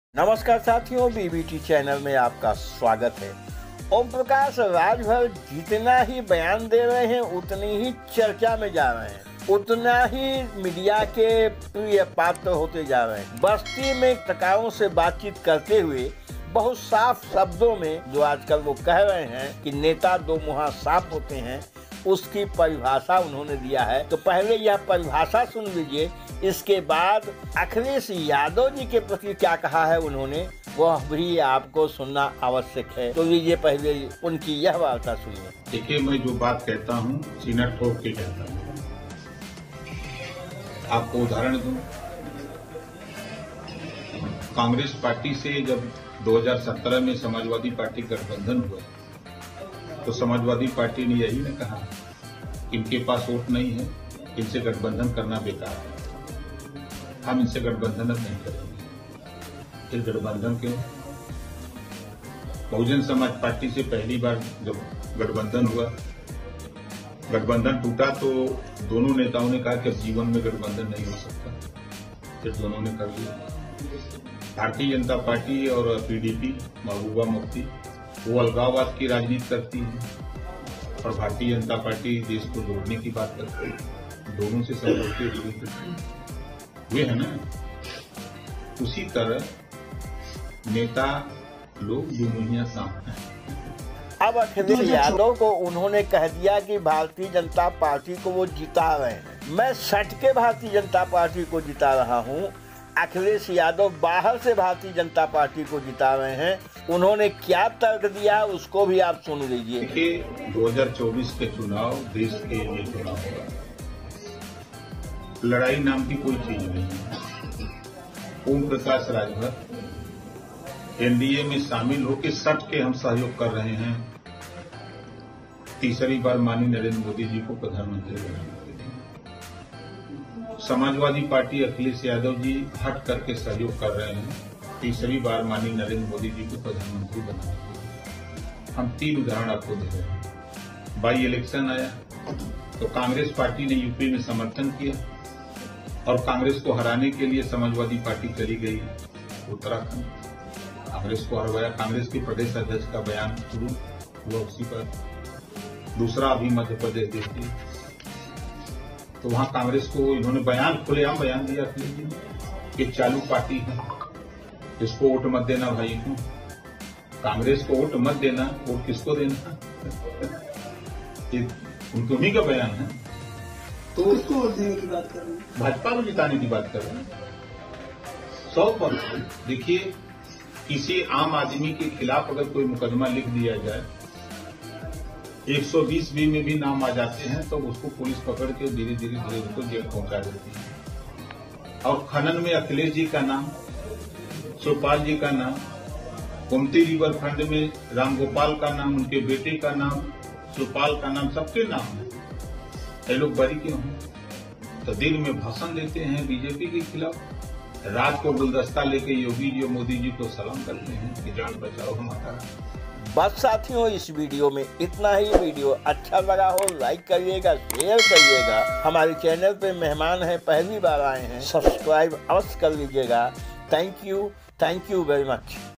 नमस्कार साथियों, BBT channel में आपका स्वागत है। ओम प्रकाश राजभर जितना ही बयान दे रहे हैं उतनी ही चर्चा में जा रहे हैं, उतना ही मीडिया के प्रिय पात्र होते जा रहे हैं। बस्ती में पत्रकारों से बातचीत करते हुए बहुत साफ शब्दों में जो आजकल वो कह रहे हैं कि नेता दो मुहां साफ होते हैं, उसकी परिभाषा उन्होंने दिया है। तो पहले यह परिभाषा सुन लीजिए, इसके बाद अखिलेश यादव जी के प्रति क्या कहा है उन्होंने, वह भी आपको सुनना आवश्यक है। तो लीजिए पहले उनकी यह वार्ता सुनिए। देखिए, मैं जो बात कहता हूँ सीना ठोक के कहता हूँ। आपको उदाहरण दूं, कांग्रेस पार्टी से जब 2017 में समाजवादी पार्टी गठबंधन हुआ तो समाजवादी पार्टी ने यही न कहा इनके पास वोट नहीं है, इनसे गठबंधन करना बेकार है, हम इनसे गठबंधन अब नहीं करेंगे। फिर गठबंधन क्यों? बहुजन समाज पार्टी से पहली बार जब गठबंधन हुआ, गठबंधन टूटा तो दोनों नेताओं ने कहा कि जीवन में गठबंधन नहीं हो सकता, फिर दोनों ने कर लिया। भारतीय जनता पार्टी और पीडीपी महबूबा मुफ्ती वो अलगाववाद की राजनीति करती है और भारतीय जनता पार्टी देश को जोड़ने की बात करती है, दोनों से समझौते हुए है ना। उसी तरह नेता लोग दोनों साथ हैं। अब अखिलेश यादव को उन्होंने कह दिया कि भारतीय जनता पार्टी को वो जिता रहे हैं। मैं सट के भारतीय जनता पार्टी को जिता रहा हूँ। अखिलेश यादव बाहर से भारतीय जनता पार्टी को जिता रहे हैं। उन्होंने क्या तर्क दिया उसको भी आप सुन लीजिए। देखिए, 2024 के चुनाव देश के लिए चुनाव होगा, लड़ाई नाम की कोई चीज नहीं है। ओम प्रकाश राजभर एनडीए में शामिल होकर सट के हम सहयोग कर रहे हैं तीसरी बार माननीय नरेंद्र मोदी जी को प्रधानमंत्री बनाने के लिए। समाजवादी पार्टी अखिलेश यादव जी हट करके सहयोग कर रहे हैं तीसरी बार माननीय नरेंद्र मोदी जी को प्रधानमंत्री बनाने के लिए। हम 3 उदाहरण आपको दे रहे हैं। बाई इलेक्शन आया तो कांग्रेस पार्टी ने यूपी में समर्थन किया और कांग्रेस को हराने के लिए समाजवादी पार्टी चली गई उत्तराखंड, कांग्रेस को हरवाया। कांग्रेस के प्रदेश अध्यक्ष का बयान शुरू हुआ उसी पर। दूसरा अभी मध्य प्रदेश देखिए, तो वहां कांग्रेस को इन्होंने बयान खुलेआम बयान दिया कि चालू पार्टी है, इसको वोट मत देना भाई। क्यों? कांग्रेस को वोट मत देना, वोट किसको देना? उनके उन्हीं का बयान है। तो किसको वोट देने की बात कर रहे हैं? भाजपा को जिताने की बात कर रहे हैं 100%। देखिए, किसी आम आदमी के खिलाफ अगर कोई मुकदमा लिख दिया जाए, 120B में भी नाम आ जाते हैं तो उसको पुलिस पकड़ के धीरे धीरे उसको जेल पहुंचा देती है। और खनन में अखिलेश जी का नाम, शिवपाल जी का नाम, गोमती रिवर फंड में रामगोपाल का नाम, उनके बेटे का नाम, शिवपाल का नाम, सबके नाम है। ये लोग बरी क्यों हैं? तो दिन में भाषण देते हैं बीजेपी के खिलाफ, रात को गुलदस्ता लेके योगी जी और मोदी जी को सलाम करते हैं कि जान बचाओ हमारा। बस साथियों, इस वीडियो में इतना ही। वीडियो अच्छा लगा हो लाइक करिएगा, शेयर करिएगा। हमारे चैनल पे मेहमान हैं, पहली बार आए हैं, सब्सक्राइब अवश्य कर लीजिएगा। Thank you very much.